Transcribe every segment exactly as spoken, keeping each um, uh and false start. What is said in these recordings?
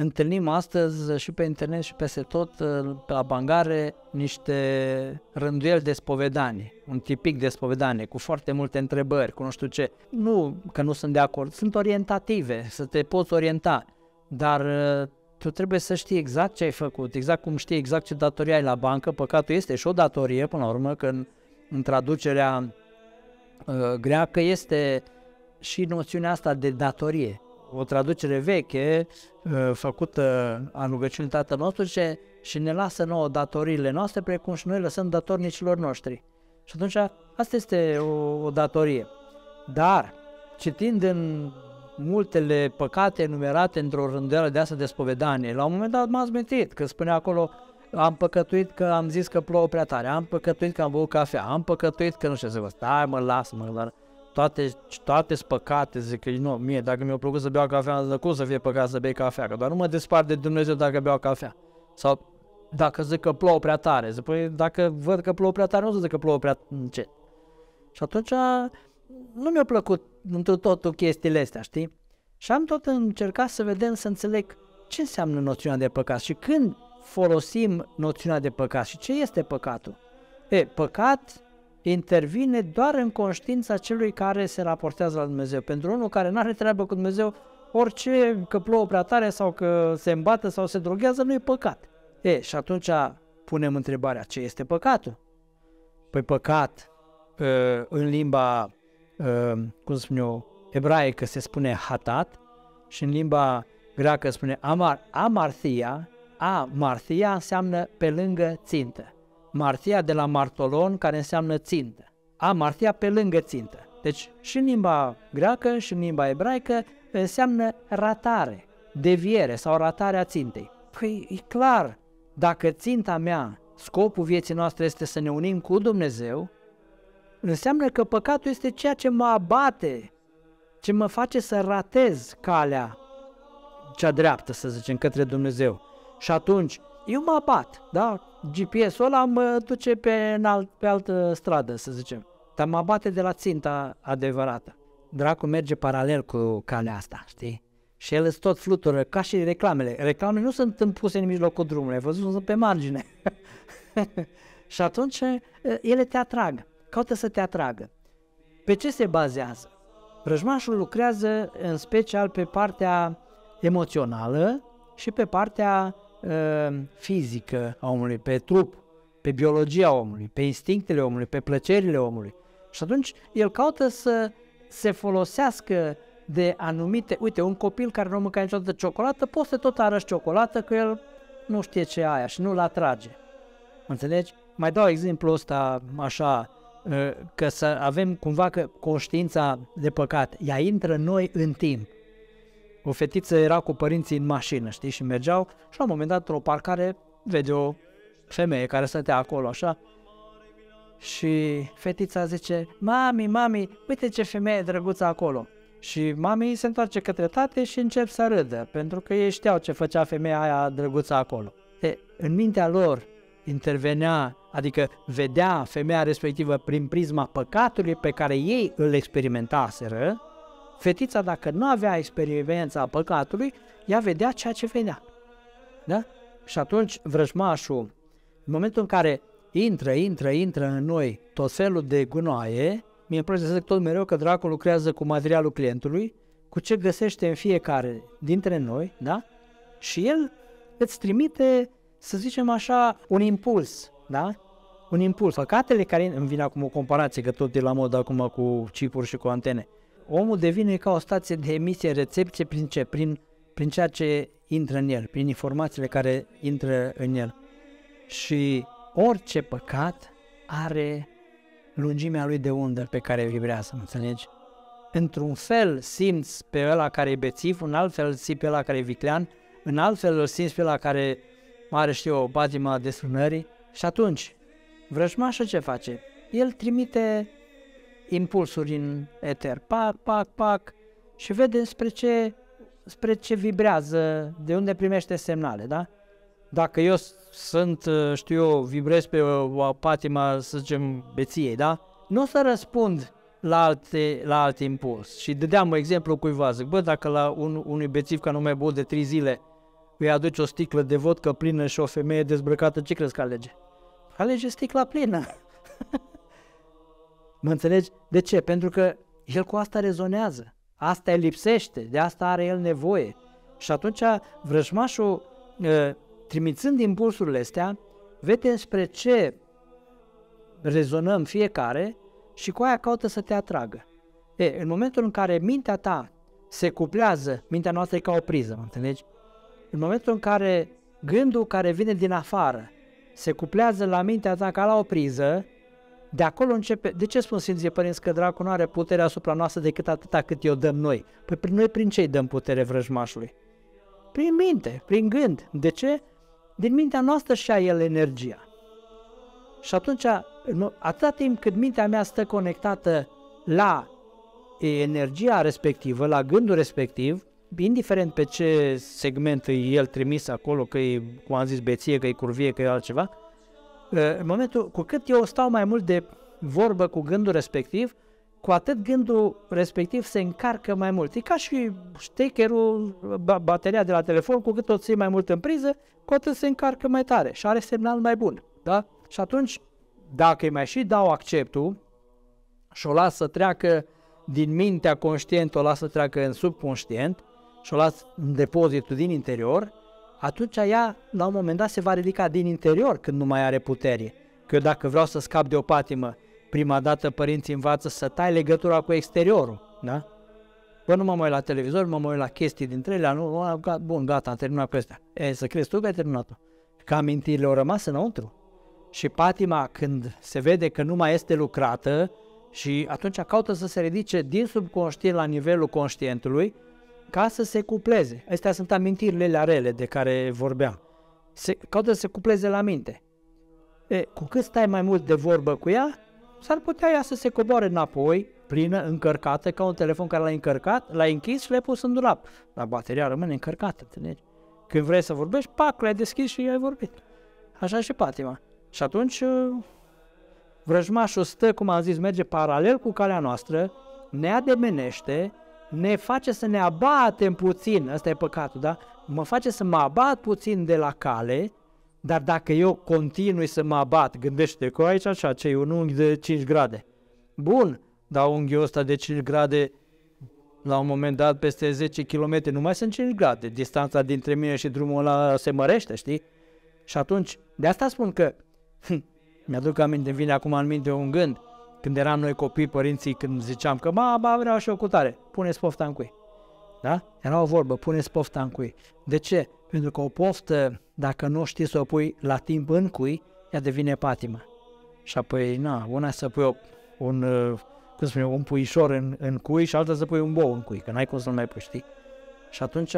întâlnim astăzi și pe internet și peste tot, pe la bangare, niște rânduieli de spovedanie, un tipic de spovedanie, cu foarte multe întrebări, cu nu știu ce. Nu că nu sunt de acord, sunt orientative, să te poți orienta, dar tu trebuie să știi exact ce ai făcut, exact cum știi exact ce datorie ai la bancă. Păcatul este și o datorie, până la urmă, că în, în traducerea uh, greacă este și noțiunea asta de datorie. O traducere veche, făcută a rugăciunii Tatăl nostru, zice, și ne lasă nouă datoriile noastre, precum și noi lăsăm datornicilor noștri. Și atunci, asta este o, o datorie. Dar, citind în multele păcate enumerate într-o rânduială de asta de spovedanie, la un moment dat m-a zmentit, că spunea acolo, am păcătuit că am zis că plouă prea tare, am păcătuit că am băut cafea, am păcătuit că nu știu să vă stai, mă, lasă-mă, dar toate, toate spăcate, zic că nu, mie, dacă mi-a plăcut să beau cafea, cum să fie păcat să bei cafea, că doar nu mă despart de Dumnezeu dacă beau cafea. Sau dacă zic că plouă prea tare, zic, păi dacă văd că plouă prea tare, nu zic că plouă prea încet. Și atunci nu mi-a plăcut într totul chestiile astea, știi? Și am tot încercat să vedem, să înțeleg ce înseamnă noțiunea de păcat și când folosim noțiunea de păcat și ce este păcatul. E, păcat intervine doar în conștiința celui care se raportează la Dumnezeu. Pentru unul care nu are treabă cu Dumnezeu, orice, că plouă prea tare sau că se îmbată sau se droghează, nu e păcat. E, și atunci punem întrebarea, ce este păcatul? Păi păcat, în limba, cum spun eu, ebraică se spune hatat și în limba greacă spune amar, amarthia. Amarthia înseamnă pe lângă țintă. Martia de la martolon, care înseamnă țintă. Amarthia pe lângă țintă. Deci și în limba greacă și în limba ebraică înseamnă ratare, deviere sau ratarea țintei. Păi e clar, dacă ținta mea, scopul vieții noastre este să ne unim cu Dumnezeu, înseamnă că păcatul este ceea ce mă abate, ce mă face să ratez calea cea dreaptă, să zicem, către Dumnezeu. Și atunci eu mă abat, da? G P S-ul ăla mă duce pe, alt, pe altă stradă, să zicem, dar mă abate de la ținta adevărată. Dracul merge paralel cu calea asta, știi? Și el îți tot flutură, ca și reclamele. Reclamele nu sunt împuse în mijlocul drumului, ai văzut, sunt pe margine. Și atunci ele te atrag, caută să te atragă. Pe ce se bazează? Vrăjmașul lucrează în special pe partea emoțională și pe partea uh, fizică a omului, pe trup, pe biologia omului, pe instinctele omului, pe plăcerile omului. Și atunci el caută să se folosească de anumite... Uite, un copil care nu mânca niciodată ciocolată, poți să tot arăși ciocolată că el nu știe ce e aia și nu-l atrage. Înțelegi? Mai dau exemplu ăsta așa, că să avem cumva că conștiința de păcat, ea intră în noi în timp. O fetiță era cu părinții în mașină, știi, și mergeau și la un moment dat, într-o parcare, vede o femeie care stătea acolo, așa, și fetița zice, mami, mami, uite ce femeie drăguță acolo. Și mami se întoarce către tate și încep să râdă, pentru că ei știau ce făcea femeia aia drăguță acolo. E, în mintea lor intervenea, adică vedea femeia respectivă prin prisma păcatului pe care ei îl experimentaseră. Fetița, dacă nu avea experiența păcatului, ea vedea ceea ce vedea. Da? Și atunci vrăjmașul, în momentul în care intră, intră, intră în noi tot felul de gunoaie, mie îmi place să zic tot mereu că dracul lucrează cu materialul clientului, cu ce găsește în fiecare dintre noi, da? Și el îți trimite, să zicem așa, un impuls, da? Un impuls. Păcatele care, îmi vine acum o comparație, că tot e la mod acum cu chipuri și cu antene. Omul devine ca o stație de emisie, recepție, prin ce? Prin, prin ceea ce intră în el, prin informațiile care intră în el. Și orice păcat are lungimea lui de undă pe care vibrează, înțelegi? Într-un fel simți pe ăla care e bețiv, în alt fel simți pe ăla care e viclean, în alt fel îl simți pe ăla care are, știu, o patima desfrânării. Și atunci, vrăjmașul ce face? El trimite impulsuri în eter, pac, pac, pac, și vede spre ce, spre ce vibrează, de unde primește semnale, da? Dacă eu sunt, știu eu, vibrez pe o patima, să zicem, beției, da? Nu o să răspund la, alte, la alt impuls. Și dădeam exemplu cuiva, zic, bă, dacă la un, unui bețiv care nu mai băut de trei zile îi aduci o sticlă de vodcă plină și o femeie dezbrăcată, ce crezi că alege? Alege sticla plină. Mă înțelegi? De ce? Pentru că el cu asta rezonează. Asta îi lipsește, de asta are el nevoie. Și atunci vrăjmașul, trimițând impulsurile astea, vede spre ce rezonăm fiecare și cu aia caută să te atragă. E, în momentul în care mintea ta se cuplează, mintea noastră e ca o priză, mă înțelegi? În momentul în care gândul care vine din afară se cuplează la mintea ta ca la o priză, de acolo începe. De ce spun Sfinții Părinți că dracul nu are putere asupra noastră decât atâta cât i-o dăm noi? Păi prin noi prin ce îi dăm putere vrăjmașului? Prin minte, prin gând. De ce? Din mintea noastră și-a el energia. Și atunci, atâta timp cât mintea mea stă conectată la energia respectivă, la gândul respectiv, indiferent pe ce segment e el trimis acolo, că e, cum am zis, beție, că e curvie, că e altceva, în momentul, cu cât eu stau mai mult de vorbă cu gândul respectiv, cu atât gândul respectiv se încarcă mai mult. E ca și ștecherul, bateria de la telefon, cu cât o ții mai mult în priză, cu atât se încarcă mai tare și are semnal mai bun. Da? Și atunci, dacă îi mai și dau acceptul și o las să treacă din mintea conștientă, o las să treacă în subconștient și o las în depozitul din interior, atunci ea, la un moment dat, se va ridica din interior când nu mai are putere. Că eu dacă vreau să scap de o patimă, prima dată părinții învață să tai legătura cu exteriorul, da? Bă, nu mă mai uit la televizor, mă mai uit la chestii dintre ele, nu, bun, gata, am terminat cu astea. E, să crezi tu că ai terminat-o. Că amintirile au rămas înăuntru. Și patima, când se vede că nu mai este lucrată, și atunci caută să se ridice din subconștient la nivelul conștientului, ca să se cupleze. Astea sunt amintirile alea rele de care vorbeam. Se, caută să se cupleze la minte. E, cu cât stai mai mult de vorbă cu ea, s-ar putea ea să se coboare înapoi, plină, încărcată, ca un telefon care l-ai încărcat, l-ai închis și l-ai pus în dulap. Dar bateria rămâne încărcată, înțelegi? Când vrei să vorbești, pac, l-ai deschis și ai vorbit. Așa și patima. Și atunci vrăjmașul stă, cum am zis, merge paralel cu calea noastră, ne ademenește, ne face să ne abatem puțin, ăsta e păcatul, da? Mă face să mă abat puțin de la cale, dar dacă eu continui să mă abat, gândește că aici așa, ce e un unghi de cinci grade. Bun, dar unghiul ăsta de cinci grade, la un moment dat, peste zece kilometri, nu mai sunt cinci grade, distanța dintre mine și drumul ăla se mărește, știi? Și atunci, de asta spun că, mi-aduc aminte, vine acum în minte un gând, când eram noi copii, părinții, când ziceam că, ba, ba, vreau și o cutare, puneți pofta în cui. Da? Era o vorbă, puneți pofta în cui. De ce? Pentru că o poftă, dacă nu știi să o pui la timp în cui, ea devine patimă. Și apoi, na, una să pui o, un, cum spune, un puișor în, în cui și alta să pui un bou în cui, că n-ai cum să-l mai pui, știi? Și atunci,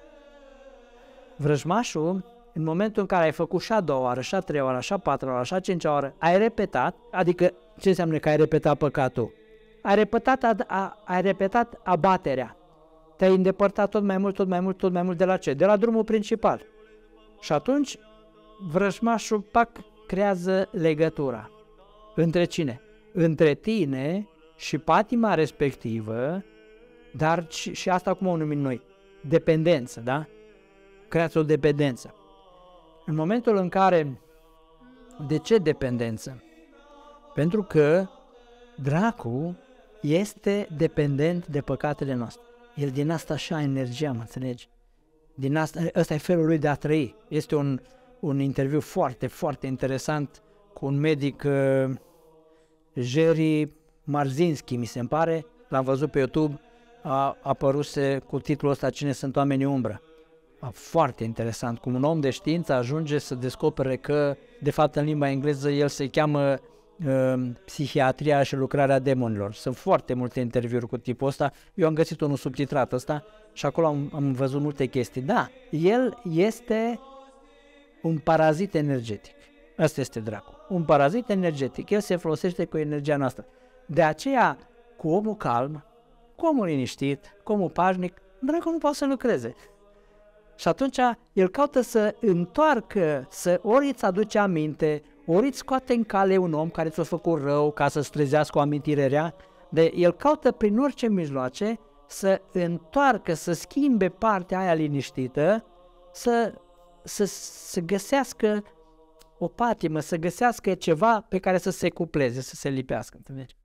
vrăjmașul, în momentul în care ai făcut și a doua oară, și a treia oară, și a patra oară, și a cincea oară, ai repetat, adică ce înseamnă că ai repetat păcatul? Ai repetat, a, a, ai repetat abaterea. Te-ai îndepărtat tot mai mult, tot mai mult, tot mai mult de la ce? De la drumul principal. Și atunci vrăjmașul, pac, creează legătura. Între cine? Între tine și patima respectivă, dar și, și asta cum o numim noi? Dependență, da? Creează o dependență. În momentul în care, de ce dependență? Pentru că dracul este dependent de păcatele noastre. El din asta așa energia, mă înțelegi? Din asta, ăsta e felul lui de a trăi. Este un, un interviu foarte, foarte interesant cu un medic, uh, Jerry Marzinski, mi se pare, l-am văzut pe YouTube, a apăruse cu titlul ăsta, Cine sunt oamenii umbră. A, foarte interesant, cum un om de știință ajunge să descopere că, de fapt, în limba engleză, el se cheamă uh, psihiatria și lucrarea demonilor. Sunt foarte multe interviuri cu tipul ăsta, eu am găsit unul subtitrat ăsta și acolo am, am văzut multe chestii. Da, el este un parazit energetic. Asta este dracul. Un parazit energetic. El se folosește cu energia noastră. De aceea, cu omul calm, cu omul liniștit, cu omul pașnic, dracul nu poate să lucreze. Și atunci el caută să întoarcă, să ori îți aduce aminte, ori îți scoate în cale un om care ți-a făcut rău ca să-ți trezească o amintire rea, de el caută prin orice mijloace să întoarcă, să schimbe partea aia liniștită să, să, să găsească o patimă, să găsească ceva pe care să se cupleze, să se lipească, înțelegi?